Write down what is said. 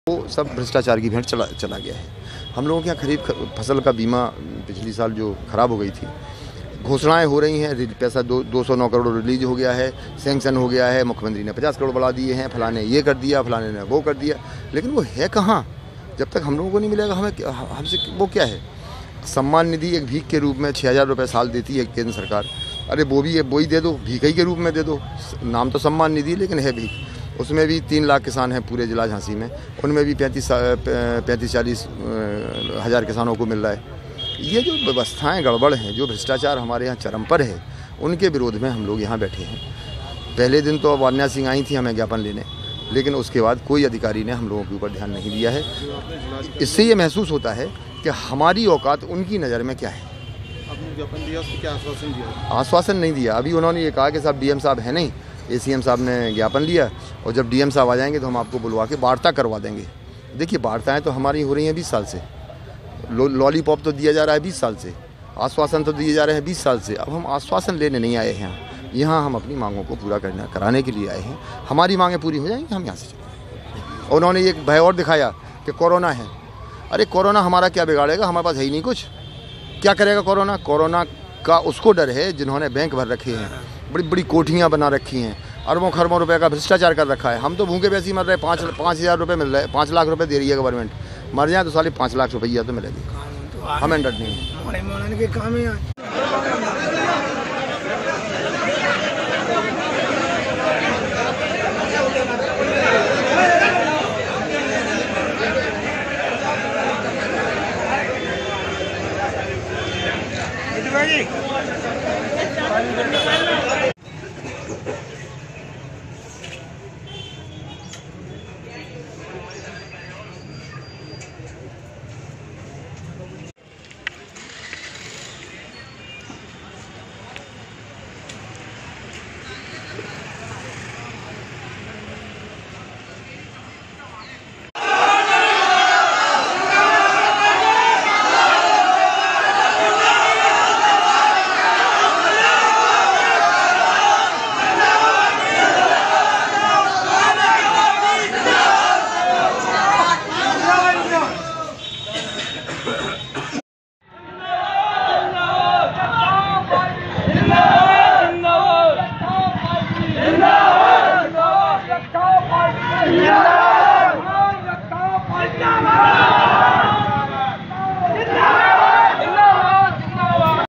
वो सब भ्रष्टाचार की भेंट चला गया है। हम लोगों के यहाँ खरीफ फसल का बीमा पिछली साल जो खराब हो गई थी, घोषणाएं हो रही हैं, पैसा 209 करोड़ रिलीज हो गया है, सैंक्शन हो गया है, मुख्यमंत्री ने 50 करोड़ बढ़ा दिए हैं, फलाने ये कर दिया, फलाने ने वो कर दिया, लेकिन वो है कहाँ? जब तक हम लोगों को नहीं मिलेगा हमसे वो क्या है? सम्मान निधि एक भीख के रूप में 6,000 रुपये साल देती है केंद्र सरकार। अरे वो ही दे दो, भीख ही के रूप में दे दो। नाम तो सम्मान निधि लेकिन है भीख। उसमें भी 3 लाख किसान हैं पूरे जिला झांसी में, उनमें भी 35-40 हज़ार किसानों को मिल रहा है। ये जो व्यवस्थाएं गड़बड़ हैं, जो भ्रष्टाचार हमारे यहाँ चरम पर है, उनके विरोध में हम लोग यहाँ बैठे हैं। पहले दिन तो वान्या सिंह आई थी हमें ज्ञापन लेने, लेकिन उसके बाद कोई अधिकारी ने हम लोगों के ऊपर ध्यान नहीं दिया है। इससे ये महसूस होता है कि हमारी औकात उनकी नज़र में क्या है। आपने ज्ञापन दिया, उसको क्या आश्वासन दिया? आश्वासन नहीं दिया। अभी उन्होंने ये कहा कि साहब डीएम साहब है नहीं, एसीएम साहब ने ज्ञापन लिया और जब डीएम साहब आ जाएंगे तो हम आपको बुलवा के वार्ता करवा देंगे। देखिए, वार्ताएं तो हमारी हो रही हैं 20 साल से, लॉलीपॉप तो दिया जा रहा है 20 साल से, आश्वासन तो दिए जा रहे हैं 20 साल से। अब हम आश्वासन लेने नहीं आए हैं यहाँ, हम अपनी मांगों को पूरा कराने के लिए आए हैं। हमारी मांगें पूरी हो जाएंगी, हम यहाँ से चलेंगे। और उन्होंने एक भय और दिखाया कि कोरोना है। अरे कोरोना हमारा क्या बिगाड़ेगा? हमारे पास है ही नहीं कुछ। क्या करेगा कोरोना? कोरोना का उसको डर है जिन्होंने बैंक भर रखे हैं, बड़ी बड़ी कोठियाँ बना रखी हैं, अरबों खरबों रुपए का भ्रष्टाचार कर रखा है। हम तो भूखे वैसे ही मर रहे हैं। 5,000 रुपये मिल रहे हैं, 5 लाख रुपये दे रही है गवर्नमेंट। मर जाए तो साले 5 लाख रुपया तो मिलेगी। हम एंडर नहीं।